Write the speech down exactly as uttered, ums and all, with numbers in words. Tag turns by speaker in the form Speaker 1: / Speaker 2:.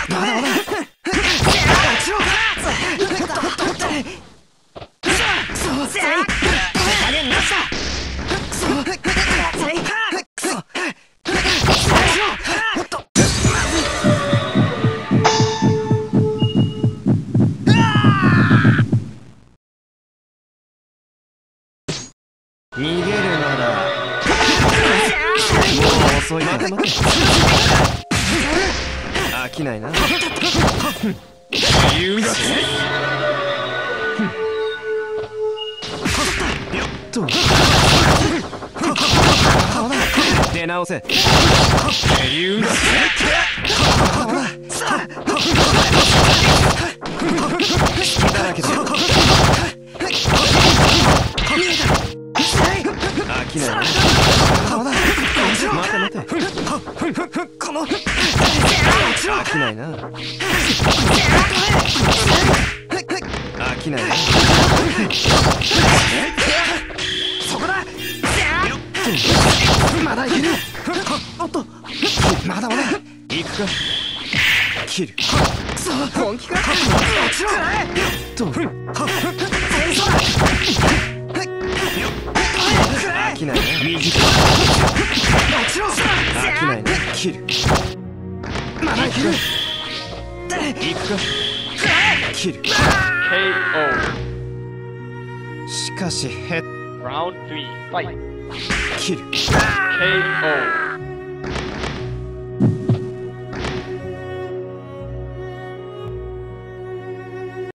Speaker 1: 逃げるならもう遅い。待て待て、飽きないな。言うだけよっと出直せ。言うだけだらけだ。飽きないな。待て待て、この飽きないな。飽きないな。そこだ。まだいける。おっと、まだまだ行くか。切る。本気か。もちろん。と飽きないな。短い。もちろん。飽きないな。切る。まだいける。行くか。切る。ケーオー。しかしヘッ。ラウンドスリーファイト。切る。ケーオー。